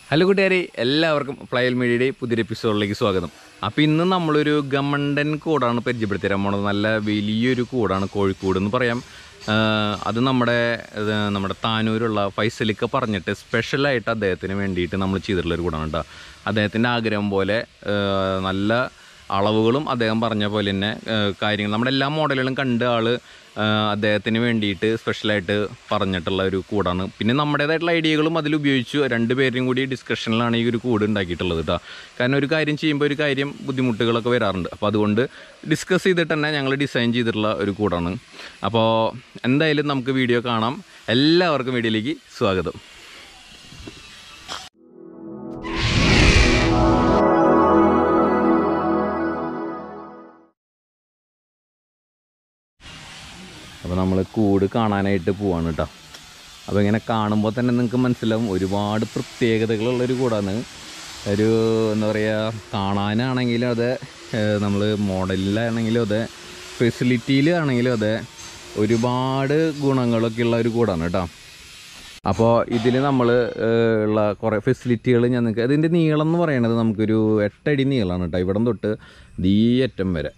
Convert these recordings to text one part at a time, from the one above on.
Hello കൂട്ടുകാരെ, എല്ലാവർക്കും Flywell മീഡിയയുടെ പുതിയൊരു എപ്പിസോഡിലേക്ക് സ്വാഗതം. അപ്പോൾ ഇന്ന് നമ്മളൊരു ഗമണ്ടൻ കൂടാണ് പരിചയപ്പെടുത്തി തരാൻ പോണത്. നല്ല വലിയൊരു കൂടാണ്, കോഴിക്കോട് എന്ന് പറയാം. അത് നമ്മുടെ താനൂരുള്ള ഫൈസലിക്ക പറഞ്ഞിട്ട് സ്പെഷ്യലായിട്ട് അദ്ദേഹത്തിന് വേണ്ടിയിട്ട് നമ്മൾ ചെയ്തിട്ടുള്ളൊരു കൂടാണ് കേട്ടോ. അദ്ദേഹത്തിൻ്റെ ആഗ്രഹം പോലെ നല്ല അളവുകളും അദ്ദേഹം പറഞ്ഞ പോലെ തന്നെ കാര്യങ്ങൾ നമ്മുടെ എല്ലാ മോഡലുകളും കണ്ട് അദ്ദേഹത്തിന് വേണ്ടിയിട്ട് സ്പെഷ്യലായിട്ട് പറഞ്ഞിട്ടുള്ള ഒരു കൂടാണ്. പിന്നെ നമ്മുടേതായിട്ടുള്ള ഐഡിയകളും അതിലുപയോഗിച്ചു. രണ്ടുപേരും കൂടി ഡിസ്കഷനിലാണ് ഈ ഒരു കൂട് ഉണ്ടാക്കിയിട്ടുള്ളത് കേട്ടോ. കാരണം ഒരു കാര്യം ചെയ്യുമ്പോൾ ഒരു കാര്യം ബുദ്ധിമുട്ടുകളൊക്കെ വരാറുണ്ട്. അപ്പോൾ അതുകൊണ്ട് ഡിസ്കസ് ചെയ്തിട്ട് തന്നെ ഞങ്ങൾ ഡിസൈൻ ചെയ്തിട്ടുള്ള ഒരു കൂടാണ്. അപ്പോൾ എന്തായാലും നമുക്ക് വീഡിയോ കാണാം. എല്ലാവർക്കും വീഡിയോയിലേക്ക് സ്വാഗതം. അപ്പോൾ നമ്മൾ കൂട് കാണാനായിട്ട് പോവാണ് കേട്ടോ. അപ്പോൾ ഇങ്ങനെ കാണുമ്പോൾ തന്നെ നിങ്ങൾക്ക് മനസ്സിലാവും ഒരുപാട് പ്രത്യേകതകളുള്ളൊരു കൂടാണ്. ഒരു എന്താ പറയുക, കാണാനാണെങ്കിലും അതെ, നമ്മൾ മോഡലിലാണെങ്കിലും അതെ, ഫെസിലിറ്റിയിലാണെങ്കിലും അതെ, ഒരുപാട് ഗുണങ്ങളൊക്കെ ഉള്ള ഒരു കൂടാണ് കേട്ടോ. അപ്പോൾ ഇതിൽ നമ്മൾ ഉള്ള കുറേ ഫെസിലിറ്റികൾ ഞാൻ നിങ്ങൾക്ക്, അതിൻ്റെ നീളം എന്ന് പറയുന്നത് നമുക്കൊരു 8 അടി നീളമാണ് കേട്ടോ. ഇവിടം തൊട്ട് ഈ അറ്റം വരെ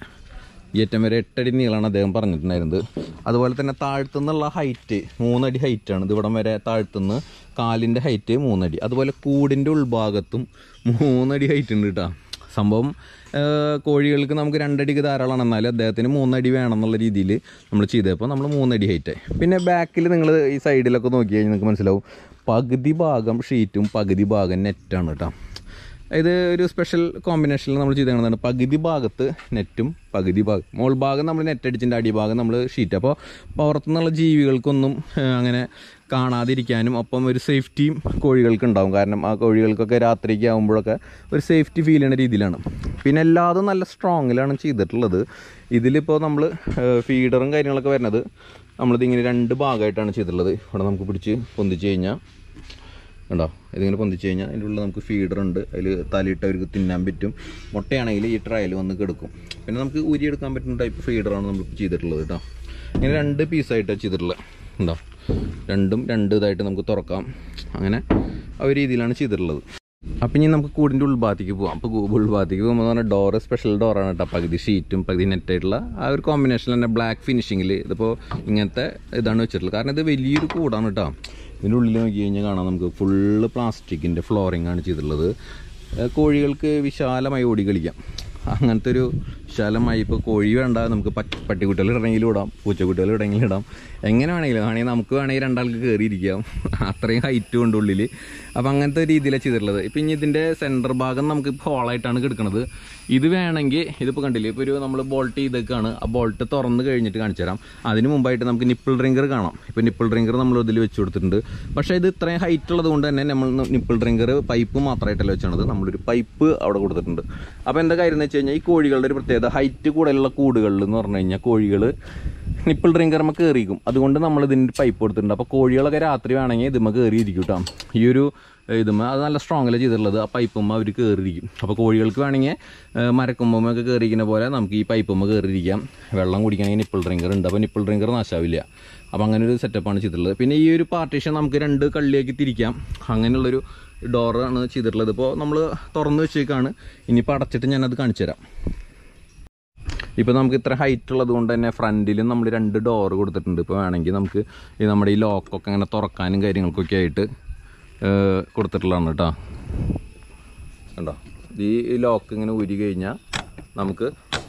8 അടി നീളമാണ് അദ്ദേഹം പറഞ്ഞിട്ടുണ്ടായിരുന്നത്. അതുപോലെ തന്നെ താഴ്ത്തുനിന്നുള്ള ഹൈറ്റ് 3 അടി ഹൈറ്റാണ്. ഇത് ഇവിടം വരെ താഴ്ത്തുനിന്ന് കാലിൻ്റെ ഹൈറ്റ് 3 അടി. അതുപോലെ കൂടിൻ്റെ ഉൾഭാഗത്തും 3 അടി ഹൈറ്റ് ഉണ്ട് കേട്ടോ. സംഭവം കോഴികൾക്ക് നമുക്ക് 2 അടിക്ക് ധാരാളമാണ്, എന്നാലും അദ്ദേഹത്തിന് 3 അടി വേണം എന്നുള്ള രീതിയിൽ നമ്മൾ ചെയ്തപ്പോൾ നമ്മൾ 3 അടി ഹൈറ്റായി. പിന്നെ ബാക്കിൽ നിങ്ങൾ ഈ സൈഡിലൊക്കെ നോക്കി കഴിഞ്ഞാൽ നിങ്ങൾക്ക് മനസ്സിലാവും, പകുതി ഭാഗം ഷീറ്റും പകുതി ഭാഗം നെറ്റാണ് കേട്ടോ. ഇത് ഒരു സ്പെഷ്യൽ കോമ്പിനേഷനിൽ നമ്മൾ ചെയ്തതാണ്. പകുതി ഭാഗത്ത് നെറ്റും പകുതി ഭാഗം മോൾ ഭാഗം നമ്മൾ നെറ്റ് അടിച്ചിൻ്റെ അടിഭാഗം നമ്മൾ ഷീറ്റ്. അപ്പോൾ പുറത്തുനിന്നുള്ള ജീവികൾക്കൊന്നും അങ്ങനെ കാണാതിരിക്കാനും ഒപ്പം ഒരു സേഫ്റ്റിയും കോഴികൾക്ക് ഉണ്ടാവും. കാരണം ആ കോഴികൾക്കൊക്കെ രാത്രിക്ക് ആകുമ്പോഴൊക്കെ ഒരു സേഫ്റ്റി ഫീൽ ചെയ്യുന്ന രീതിയിലാണ്. പിന്നെ എല്ലാതും നല്ല സ്ട്രോങ്ങിലാണ് ചെയ്തിട്ടുള്ളത്. ഇതിലിപ്പോൾ നമ്മൾ ഫീഡറും കാര്യങ്ങളൊക്കെ വരുന്നത് നമ്മളിതിങ്ങനെ 2 ഭാഗമായിട്ടാണ് ചെയ്തിട്ടുള്ളത്. ഇവിടെ നമുക്ക് പിടിച്ച് പൊന്തിച്ച് കഴിഞ്ഞാൽ ഉണ്ടോ, ഇതിങ്ങനെ പൊന്തിച്ച് കഴിഞ്ഞാൽ അതിൻ്റെ ഉള്ളിൽ നമുക്ക് ഫീഡറുണ്ട്. അതിൽ തലയിട്ട് അവർക്ക് തിന്നാൻ പറ്റും. മുട്ടയാണെങ്കിൽ ഈ ട്രയൽ വന്ന് കിടക്കും. പിന്നെ നമുക്ക് ഊരിയെടുക്കാൻ പറ്റുന്ന ടൈപ്പ് ഫീഡറാണ് നമ്മൾ ചെയ്തിട്ടുള്ളത് കേട്ടോ. ഇങ്ങനെ 2 പീസായിട്ടാണ് ചെയ്തിട്ടുള്ളത്. ഉണ്ടോ, 2 ഇതായിട്ട് നമുക്ക് തുറക്കാം. അങ്ങനെ ആ ഒരു രീതിയിലാണ് ചെയ്തിട്ടുള്ളത്. അപ്പം ഇനി നമുക്ക് കൂടിൻ്റെ ഉൾഭാഗത്തേക്ക് പോകാം. അപ്പോൾ ഉൾഭാഗത്തേക്ക് പോകുമ്പോൾ പറഞ്ഞാൽ ഡോറ് സ്പെഷ്യൽ ഡോറാണ് കേട്ടോ. പകുതി ഷീറ്റും പകുതി നെറ്റായിട്ടുള്ള ആ ഒരു കോമ്പിനേഷനിൽ തന്നെ ബ്ലാക്ക് ഫിനിഷിങ്ങിൽ ഇതിപ്പോൾ ഇങ്ങനത്തെ ഇതാണ് വെച്ചിട്ടുള്ളത്. കാരണം ഇത് വലിയൊരു കൂടാണ് കേട്ടോ. ഇതിൻ്റെ ഉള്ളിൽ നോക്കി കഴിഞ്ഞാൽ കാണാം, നമുക്ക് ഫുള്ള് പ്ലാസ്റ്റിക്കിൻ്റെ ഫ്ലോറിംഗ് ആണ് ചെയ്തിട്ടുള്ളത്. കോഴികൾക്ക് വിശാലമായി ഓടി കളിക്കാം. അങ്ങനത്തെ ഒരു വിശാലമായി, ഇപ്പോൾ കോഴി വേണ്ട, നമുക്ക് പട്ടിക്കുട്ടികൾ ഇടണമെങ്കിലും ഇടാം, പൂച്ചക്കുട്ടികൾ ഇടണമെങ്കിലും ഇടാം, എങ്ങനെ വേണമെങ്കിൽ നമുക്ക് വേണമെങ്കിൽ 2 ആൾക്ക് കയറിയിരിക്കാം. അത്രയും ഹൈറ്റ് കൊണ്ട് ഉള്ളിൽ. അപ്പോൾ അങ്ങനത്തെ രീതിയിലാണ് ചെയ്തിട്ടുള്ളത്. ഇപ്പം ഇനി ഇതിൻ്റെ സെൻറ്റർ ഭാഗം നമുക്ക് ഹോളായിട്ടാണ് കിടക്കുന്നത്. ഇത് വേണമെങ്കിൽ ഇതിപ്പോൾ കണ്ടില്ലേ, ഇപ്പോൾ ഒരു നമ്മൾ ബോൾട്ട് ചെയ്തേക്കാണ്. ആ ബോൾട്ട് തുറന്ന് കഴിഞ്ഞിട്ട് കാണിച്ചു തരാം. അതിന് മുമ്പായിട്ട് നമുക്ക് നിപ്പിൾ ഡ്രിങ്കർ കാണാം. ഇപ്പോൾ നിപ്പിൾ ഡ്രിങ്കർ നമ്മൾ ഇതിൽ വെച്ച് കൊടുത്തിട്ടുണ്ട്. പക്ഷേ ഇത് ഇത്രയും ഹൈറ്റ് ഉള്ളത് കൊണ്ട് തന്നെ നമ്മൾ നിപ്പിൾ ഡ്രിങ്കർ പൈപ്പ് മാത്രമായിട്ടല്ല വെച്ചാണത്, നമ്മളൊരു പൈപ്പ് അവിടെ കൊടുത്തിട്ടുണ്ട്. അപ്പോൾ എന്താ കാര്യം എന്ന് വെച്ച് കഴിഞ്ഞാൽ, ഈ കോഴികളുടെ ഒരു പ്രത്യേകത, ഹൈറ്റ് കൂടുതലുള്ള കൂടുകളിൽ എന്ന് പറഞ്ഞു കഴിഞ്ഞാൽ കോഴികൾ നിപ്പിൾ ഡ്രിങ്കറുമ്പോൾ കയറിയിരിക്കും. അതുകൊണ്ട് നമ്മൾ ഇതിൻ്റെ പൈപ്പ് കൊടുത്തിട്ടുണ്ട്. അപ്പോൾ കോഴികളൊക്കെ രാത്രി വേണമെങ്കിൽ ഇതുമ്പോൾ കയറിയിരിക്കും കേട്ടോ. ഈ ഒരു ഇതുമ്പോൾ അത് നല്ല സ്ട്രോങ്ങിൽ ചെയ്തിട്ടുള്ളത്. ആ പൈപ്പുമ്പോൾ അവർ കയറിയിരിക്കും. അപ്പോൾ കോഴികൾക്ക് വേണമെങ്കിൽ മരക്കൊമ്പൊക്കെ കയറിയിരിക്കുന്ന പോലെ നമുക്ക് ഈ പൈപ്പുമ്പോൾ കയറിയിരിക്കാം. വെള്ളം കുടിക്കണമെങ്കിൽ നിപ്പിൾ ഡ്രിങ്കർ ഉണ്ട്. അപ്പോൾ നിപ്പിൾ ഡ്രിങ്കർ നാശാവില്ല. അപ്പോൾ അങ്ങനെ ഒരു സെറ്റപ്പാണ് ചെയ്തിട്ടുള്ളത്. പിന്നെ ഈ ഒരു പാർട്ടീഷൻ നമുക്ക് 2 കള്ളിയാക്കി തിരിക്കാം. അങ്ങനെയുള്ളൊരു ഡോറാണ് ചെയ്തിട്ടുള്ളത്. ഇപ്പോൾ നമ്മൾ തുറന്ന് വെച്ചേക്കാണ്. ഇനിയിപ്പോൾ അടച്ചിട്ട് ഞാനത് കാണിച്ചു തരാം. ഇപ്പോൾ നമുക്ക് ഇത്ര ഹൈറ്റ് ഉള്ളത് കൊണ്ട് തന്നെ ഫ്രണ്ടിലും നമ്മൾ 2 ഡോറ് കൊടുത്തിട്ടുണ്ട്. ഇപ്പോൾ വേണമെങ്കിൽ നമുക്ക് നമ്മുടെ ഈ ലോക്കൊക്കെ അങ്ങനെ തുറക്കാനും കാര്യങ്ങൾക്കൊക്കെ ആയിട്ട് കൊടുത്തിട്ടുള്ളതാണ് കേട്ടോ. കണ്ടോ, ഈ ലോക്ക് ഇങ്ങനെ ഊരി കഴിഞ്ഞാൽ നമുക്ക്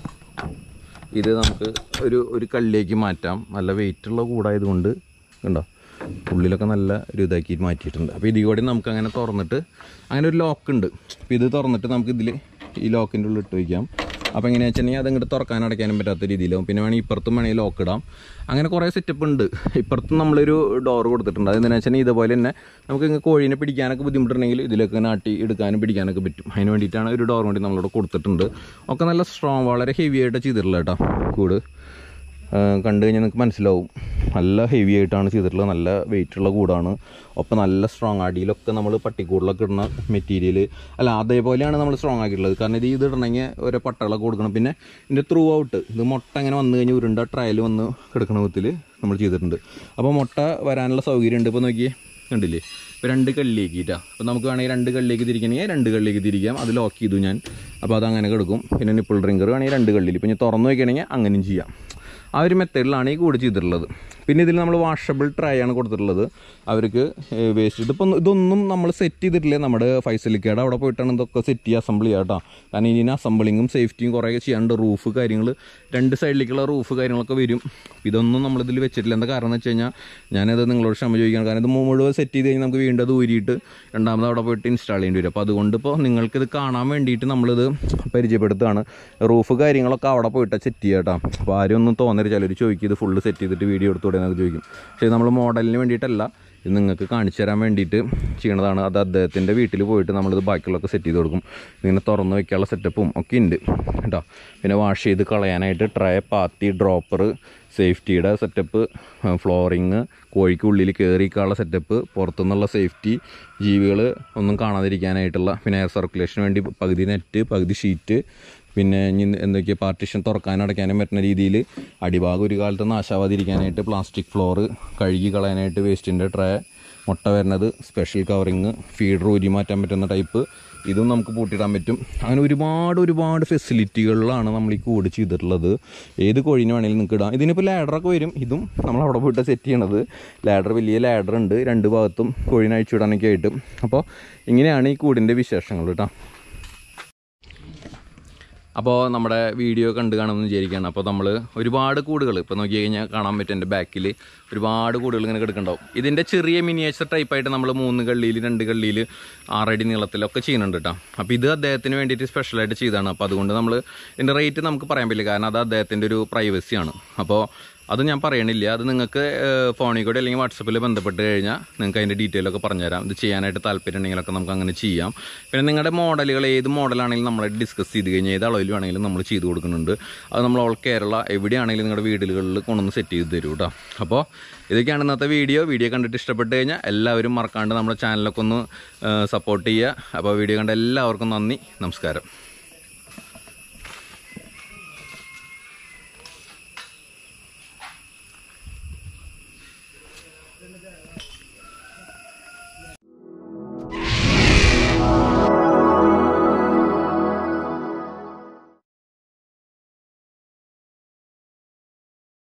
ഒരു കള്ളിലേക്ക് മാറ്റാം. നല്ല വെയിറ്റുള്ള കൂടായതുകൊണ്ട് കണ്ടോ, ഉള്ളിലൊക്കെ നല്ല ഒരു ഇതാക്കി മാറ്റിയിട്ടുണ്ട്. അപ്പോൾ ഇതിൽ കൂടി നമുക്ക് അങ്ങനെ തുറന്നിട്ട്, അങ്ങനെ ഒരു ലോക്ക് ഉണ്ട്. അപ്പോൾ ഇത് തുറന്നിട്ട് നമുക്ക് ഇതിൽ ഈ ലോക്കിൻ്റെ ഉള്ളിൽ ഇട്ട് വയ്ക്കാം. അപ്പോൾ എങ്ങനെയാണെന്ന് വെച്ചിട്ടുണ്ടെങ്കിൽ അതിങ്ങോട്ട് തുറക്കാൻ അടയ്ക്കാനും പറ്റാത്ത രീതിയിലാവും. പിന്നെ വേണമെങ്കിൽ ഇപ്പുറത്തും വേണമെങ്കിൽ ലോക്ക് ഇടാം. അങ്ങനെ കുറേ സെറ്റപ്പ് ഉണ്ട്. ഇപ്പുറത്തും നമ്മളൊരു ഡോർ കൊടുത്തിട്ടുണ്ട്. അതെന്താണെന്ന് വെച്ചിട്ടുണ്ടെങ്കിൽ ഇതുപോലെ തന്നെ നമുക്ക് കോഴീനെ പിടിക്കാനൊക്കെ ബുദ്ധിമുട്ടുണ്ടെങ്കിൽ ഇതിലൊക്കെ നാട്ടി എടുക്കാനും പിടിക്കാനൊക്കെ പറ്റും. അതിന് വേണ്ടിയിട്ടാണ് ഒരു ഡോർ വേണ്ടി നമ്മളിവിടെ കൊടുത്തിട്ടുണ്ട്. ഒക്കെ നല്ല സ്ട്രോങ്, വളരെ ഹെവി ആയിട്ട് ചെയ്തിട്ടുള്ളത് കേട്ടോ. കൂട് കണ്ടു കഴിഞ്ഞാൽ നിങ്ങൾക്ക് മനസ്സിലാവും, നല്ല ഹെവി ആയിട്ടാണ് ചെയ്തിട്ടുള്ളത്. നല്ല വെയിറ്റുള്ള കൂടാണ്. ഒപ്പം നല്ല സ്ട്രോങ്. അടിയിലൊക്കെ നമ്മൾ പട്ടിക്കൂടിലൊക്കെ ഇടുന്ന മെറ്റീരിയൽ അല്ല, അതേപോലെയാണ് നമ്മൾ സ്ട്രോങ് ആക്കിയിട്ടുള്ളത്. കാരണം ഇത് ഇടണമെങ്കിൽ ഓരോ പട്ടകളൊക്കെ കൊടുക്കണം. പിന്നെ ഇതിൻ്റെ ത്രൂ ഔട്ട് ഇത് മുട്ട അങ്ങനെ വന്നു കഴിഞ്ഞാൽ ഉരുണ്ട ട്രയൽ വന്ന് കിടക്കണ വിധത്തിൽ നമ്മൾ ചെയ്തിട്ടുണ്ട്. അപ്പോൾ മുട്ട വരാനുള്ള സൗകര്യം ഉണ്ട്. ഇപ്പോൾ നോക്കിയേ, കണ്ടില്ലേ? ഇപ്പോൾ 2 കല്ലിലേക്കിട്ടാ. അപ്പോൾ നമുക്ക് വേണമെങ്കിൽ 2 കല്ലിലേക്ക് തിരിക്കണമെങ്കിൽ 2 കല്ലിലേക്ക് തിരിക്കാം. അത് ലോക്ക് ചെയ്തു ഞാൻ. അപ്പോൾ അതങ്ങനെ കിടക്കും. പിന്നെ നിപ്പിൾ ഡ്രിങ്കർ വേണമെങ്കിൽ 2 കല്ലിൽ. ഇപ്പോൾ ഞാൻ തുറന്നു വയ്ക്കണമെങ്കിൽ അങ്ങനെയും ചെയ്യാം. ആ ഒരു മെത്തേഡിലാണ് ഈ കൂട് ചെയ്തിട്ടുള്ളത്. പിന്നെ ഇതിൽ നമ്മൾ വാഷബിൾ ട്രൈ ആണ് കൊടുത്തിട്ടുള്ളത് അവർക്ക് വേസ്റ്റ്. ഇതൊന്നും നമ്മൾ സെറ്റ് ചെയ്തിട്ടില്ലേ. നമ്മുടെ ഫൈസലിക്കയുടെ അവിടെ പോയിട്ടാണ് ഇതൊക്കെ സെറ്റ് ചെയ്യുക, അസംബിൾ ചെയ്യുക കേട്ടോ. കാരണം ഇതിന് അസംബിളിങ്ങും സേഫ്റ്റിയും കുറേ ചെയ്യാണ്ട്. റൂഫ് കാര്യങ്ങൾ 2 സൈഡിലേക്കുള്ള റൂഫ് കാര്യങ്ങളൊക്കെ വരും. ഇതൊന്നും നമ്മളിതിൽ വെച്ചിട്ടില്ല. എന്താ കാരണം എന്ന് വെച്ച് കഴിഞ്ഞാൽ ഞാനത് നിങ്ങളോട് ക്ഷമ ചോദിക്കുകയാണ്. കാരണം ഇത് മുഴുവൻ സെറ്റ് ചെയ്ത് കഴിഞ്ഞാൽ നമുക്ക് വീണ്ടും അത് ഊരിയിട്ട് രണ്ടാമത് അവിടെ പോയിട്ട് ഇൻസ്റ്റാൾ ചെയ്യേണ്ടി വരും. അപ്പോൾ അതുകൊണ്ട് ഇപ്പോൾ നിങ്ങൾക്കിത് കാണാൻ വേണ്ടിയിട്ട് നമ്മളിത് പരിചയപ്പെടുത്തുകയാണ്. റൂഫ് കാര്യങ്ങളൊക്കെ അവിടെ പോയിട്ട് സെറ്റ് ചെയ്യുക കേട്ടോ. അപ്പോൾ ആരും ഒന്നും തോന്നരുത്. ചിലർ ചോദിക്കും ഇത് ഫുള്ള് സെറ്റ് ചെയ്തിട്ട് വീഡിയോ എടുത്തുകൂടെ എന്നൊക്കെ ചോദിക്കും. പക്ഷേ നമ്മൾ മോഡലിന് വേണ്ടിയിട്ടല്ല, ഇത് നിങ്ങൾക്ക് കാണിച്ചു തരാൻ വേണ്ടിയിട്ട് ചെയ്യണതാണ്. അത് അദ്ദേഹത്തിൻ്റെ വീട്ടിൽ പോയിട്ട് നമ്മളിത് ബാക്കിയുള്ളതൊക്കെ സെറ്റ് ചെയ്ത് കൊടുക്കും. ഇങ്ങനെ തുറന്ന് വയ്ക്കാനുള്ള സെറ്റപ്പും ഒക്കെ ഉണ്ട് കേട്ടോ. പിന്നെ വാഷ് ചെയ്ത് കളയാനായിട്ട് ട്രേ, പാത്തി, ഡ്രോപ്പർ, സേഫ്റ്റിയുടെ സെറ്റപ്പ്, ഫ്ലോറിങ്, കോഴിക്കുള്ളിൽ കയറിക്കാനുള്ള സെറ്റപ്പ്, പുറത്തുനിന്നുള്ള സേഫ്റ്റി, ജീവികൾ ഒന്നും കാണാതിരിക്കാനായിട്ടുള്ള, പിന്നെ എയർ സർക്കുലേഷന് വേണ്ടി പകുതി നെറ്റ് പകുതി ഷീറ്റ്, പിന്നെ എന്തൊക്കെയാണ് പാർട്ടീഷൻ തുറക്കാനും അടയ്ക്കാനും പറ്റുന്ന രീതിയിൽ അടിഭാഗം ഒരു കാലത്ത് നാശാവാതിരിക്കാനായിട്ട് പ്ലാസ്റ്റിക് ഫ്ലോറ്, കഴുകി കളയാനായിട്ട് വേസ്റ്റിൻ്റെ ട്രേ, മുട്ട വരുന്നത് സ്പെഷ്യൽ കവറിങ്, ഫീഡർ ഊരി മാറ്റാൻ പറ്റുന്ന ടൈപ്പ്, ഇതും നമുക്ക് പൂട്ടിയിടാൻ പറ്റും. അങ്ങനെ ഒരുപാട് ഫെസിലിറ്റികളിലാണ് നമ്മൾ ഈ കൂട് ചെയ്തിട്ടുള്ളത്. ഏത് കോഴീനെ വേണമെങ്കിലും നിങ്ങൾക്ക് ഇടാം. ഇതിനിപ്പോൾ ലാഡറൊക്കെ വരും. ഇതും നമ്മൾ അവിടെ പോയിട്ട് സെറ്റ് ചെയ്യണത്. ലാഡർ, വലിയ ലാഡർ ഉണ്ട് 2 ഭാഗത്തും കോഴീനെ അഴിച്ചു വിടാനൊക്കെ ആയിട്ട്. അപ്പോൾ ഇങ്ങനെയാണ് ഈ കൂടിൻ്റെ വിശേഷങ്ങൾ കേട്ടോ. അപ്പോൾ നമ്മുടെ വീഡിയോ കണ്ട് കാണുമെന്ന് വിചാരിക്കുകയാണ്. അപ്പോൾ നമ്മൾ ഒരുപാട് കൂടുകൾ ഇപ്പോൾ നോക്കി കഴിഞ്ഞാൽ കാണാൻ പറ്റും. എൻ്റെ ബാക്കിൽ ഒരുപാട് കൂടുകൾ ഇങ്ങനെ കിടക്കുന്നുണ്ടാവും. ഇതിൻ്റെ ചെറിയ മിനിയേച്ചർ ടൈപ്പായിട്ട് നമ്മൾ 3 കള്ളിയിൽ 2 കള്ളിയിൽ 6 അടി നീളത്തിലൊക്കെ ചെയ്യുന്നുണ്ട് കേട്ടോ. അപ്പോൾ ഇത് അദ്ദേഹത്തിന് വേണ്ടിയിട്ട് സ്പെഷ്യലായിട്ട് ചെയ്തതാണ്. അപ്പോൾ അതുകൊണ്ട് നമ്മൾ ഇതിൻ്റെ റേറ്റ് നമുക്ക് പറയാൻ പറ്റില്ല. കാരണം അത് അദ്ദേഹത്തിൻ്റെ ഒരു പ്രൈവസിയാണ്. അപ്പോൾ അത് ഞാൻ പറയണില്ല. അത് നിങ്ങൾക്ക് ഫോണിൽ കൂടെ അല്ലെങ്കിൽ വാട്സപ്പിൽ ബന്ധപ്പെട്ട് കഴിഞ്ഞാൽ നിങ്ങൾക്ക് അതിൻ്റെ ഡീറ്റെയിലൊക്കെ പറഞ്ഞുതരാം. ഇത് ചെയ്യാനായിട്ട് താല്പര്യം ഉണ്ടെങ്കിലൊക്കെ നമുക്ക് അങ്ങനെ ചെയ്യാം. പിന്നെ നിങ്ങളുടെ മോഡലുകൾ ഏത് മോഡലാണെങ്കിലും നമ്മളായിട്ട് ഡിസ്കസ് ചെയ്ത് കഴിഞ്ഞാൽ ഏത് അളവിൽ വേണമെങ്കിലും നമ്മൾ ചെയ്ത് കൊടുക്കുന്നുണ്ട്. അത് നമ്മൾ ഓൾ കേരള എവിടെയാണെങ്കിലും നിങ്ങളുടെ വീടുകളിൽ കൊണ്ടുവന്ന് സെറ്റ് ചെയ്ത് തരും കേട്ടോ. അപ്പോൾ ഇതൊക്കെയാണ് ഇന്നത്തെ വീഡിയോ കണ്ടിട്ട് ഇഷ്ടപ്പെട്ട് കഴിഞ്ഞാൽ എല്ലാവരും മറക്കാണ്ട് നമ്മുടെ ചാനലൊക്കെ ഒന്ന് സപ്പോർട്ട് ചെയ്യുക. അപ്പോൾ വീഡിയോ കണ്ട എല്ലാവർക്കും നന്ദി, നമസ്കാരം.